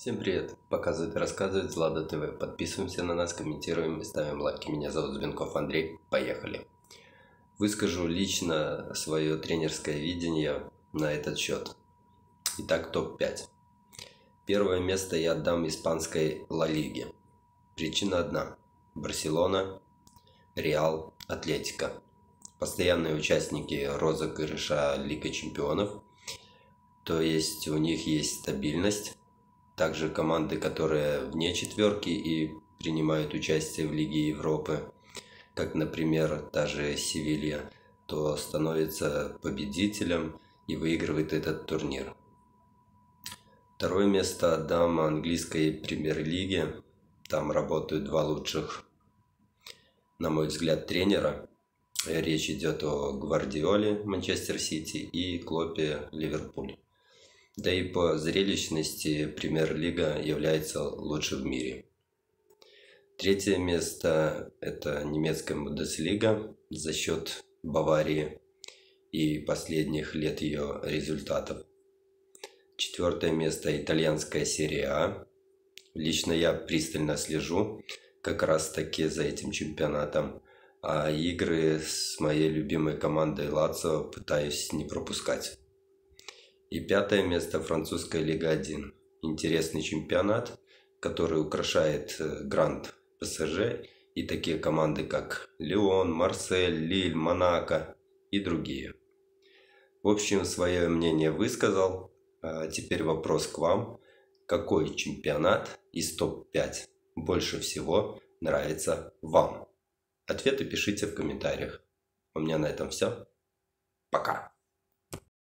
Всем привет! Показывает и рассказывает Злата ТВ. Подписываемся на нас, комментируем и ставим лайки. Меня зовут Звенков Андрей. Поехали! Выскажу лично свое тренерское видение на этот счет. Итак, топ-5. Первое место я отдам испанской Ла Лиге. Причина одна. Барселона, Реал, Атлетико. Постоянные участники розыгрыша Лиги Чемпионов. То есть у них есть стабильность. Также команды, которые вне четверки и принимают участие в Лиге Европы, как, например, та же Севилья, то становится победителем и выигрывает этот турнир. Второе место отдам английской премьер-лиге. Там работают два лучших, на мой взгляд, тренера. Речь идет о Гвардиоле, Манчестер Сити, и Клопе, Ливерпуль. Да и по зрелищности премьер-лига является лучшей в мире. Третье место – это немецкая Бундеслига за счет Баварии и последних лет ее результатов. Четвертое место – итальянская серия А. Лично я пристально слежу как раз таки за этим чемпионатом, а игры с моей любимой командой Лацио пытаюсь не пропускать. И пятое место – французская Лига 1. Интересный чемпионат, который украшает Гранд ПСЖ и такие команды, как Лион, Марсель, Лиль, Монако и другие. В общем, свое мнение высказал. А теперь вопрос к вам. Какой чемпионат из топ-5 больше всего нравится вам? Ответы пишите в комментариях. У меня на этом все. Пока!